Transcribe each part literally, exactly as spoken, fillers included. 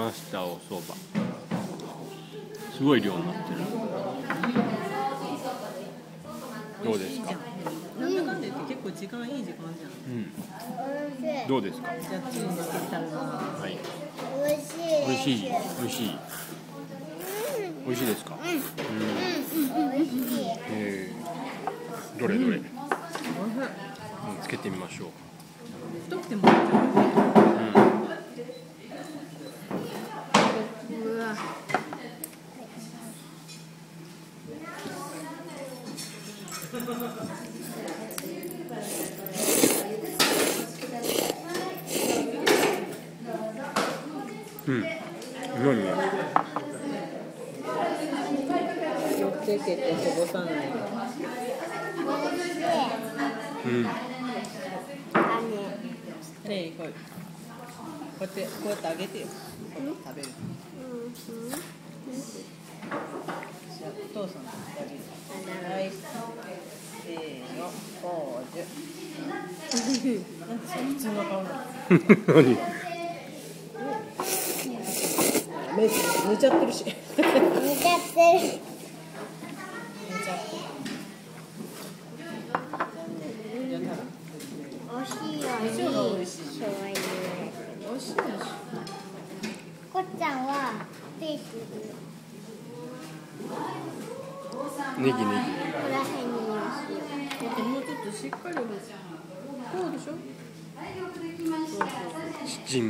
ましたおそば。すごい量になってる。どうですか？ なんだかんだ言って結構時間いい時間じゃん。 うん。どうですか？ じゃあチーズつけたら。 はい。 美味しい。 美味しい。美味しい。美味しいですか？うん。うん。 美味しい。 えー、どれどれ。うん、つけてみましょう。 太くてもいいじゃん。 うわ。 うん。何？ 気をつけてこぼさない。 うん。 ねえ、こうやってこうやってあげてよ。食べる。じゃあお父さんとあげる。はい。せーの、ポーズ。なんでそれ普通の顔なの？ 何？ 目抜いちゃってるし。 似ちゃってる。 抜いちゃってる。 美味しいよ美味しいよ。美味しい。 そういう。 美味しいでしょ。 こっちゃんはピース。 ネギネギ。 ここら辺にしよもうちょっとしっかり。そうでしょ。 七味。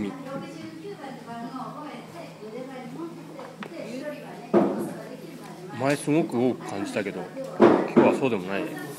前すごく多く感じたけど、今日はそうでもないね。